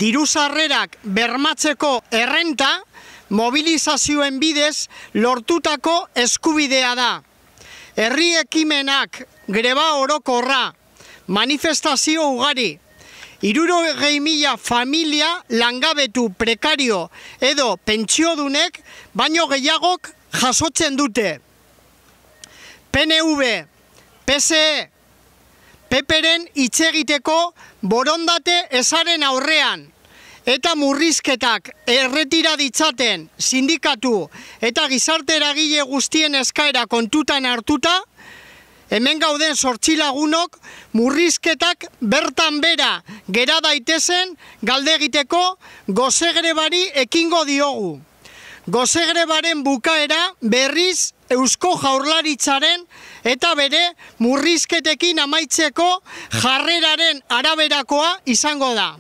diru sarrerak bermatzeko errenta mobilizazioen bidez lortutako eskubidea da. Herri ekimenak, greba orokorra, manifestazio ugari, 60.000 familia langabetu prekario edo pentsiodunek baino gehiagok jasotzen dute. PNV, PSE, PP-ren hitz egiteko borondate ezaren aurrean eta murrizketak erretira ditzaten sindikatu eta gizarte eragile guztien eskaera kontutan hartuta, hemen gauden 8 lagunok murrizketak bertan bera gera daitezen galde egiteko gozegrebari ekingo diogu. Gozegrebaren bukaera berriz Eusko Jaurlaritzaren eta bere murrizketekin amaitzeko jarreraren araberakoa izango da.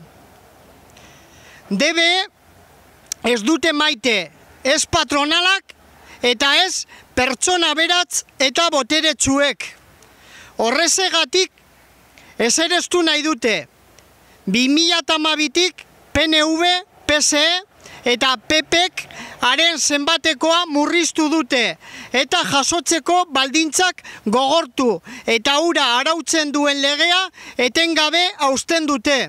DBE ez dute maite ez patronalak eta ez pertsona beratz eta boteretsuek. Horrezegatik esereztu nahi dute 2012tik PNV, PSE eta PPek haren zenbatekoa murriztu dute eta jasotzeko baldintzak gogortu eta hura arautzen duen legea etengabe hausten dute.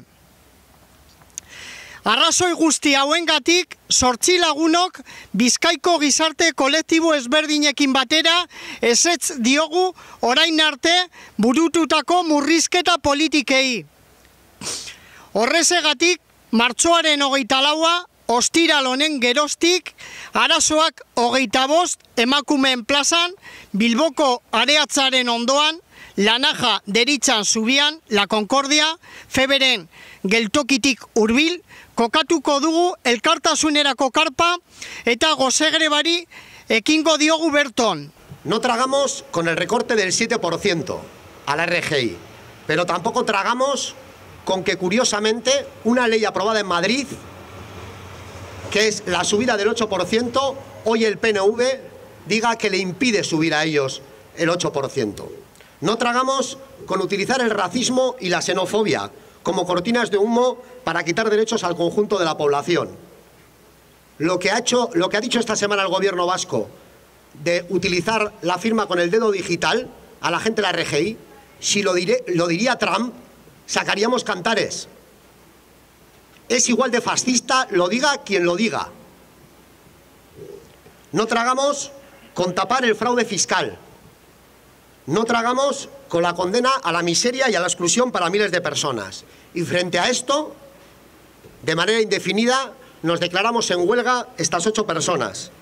Arrazoi guzti hauengatik 8 lagunok Bizkaiko gizarte kolektibo ezberdinekin batera ezetz diogu orain arte burututako murrizketa politikei. Horrezegatik martxoaren 24 ostiral honen geroztik, arazoak 25 emakumeen plazan, Bilboko areatzaren ondoan, Lanaja deritzan zubian, La Concordia, Feberen geltokitik hurbil, kokatuko dugu elkartasunerako karpa eta gozegrebari ekingo diogu berton. No tragamos con el recorte del 7% a la RGI, pero tampoco tragamos con que, curiosamente, una ley aprobada en Madrid, que es la subida del 8%, hoy el PNV diga que le impide subir a ellos el 8%. No tragamos con utilizar el racismo y la xenofobia como cortinas de humo para quitar derechos al conjunto de la población. Lo que ha dicho esta semana el gobierno vasco de utilizar la firma con el dedo digital a la gente de la RGI, si lo diría Trump, sacaríamos cantares. Es igual de fascista, lo diga quien lo diga. No tragamos con tapar el fraude fiscal. No tragamos con la condena a la miseria y a la exclusión para miles de personas. Y frente a esto, de manera indefinida, nos declaramos en huelga estas 8 personas.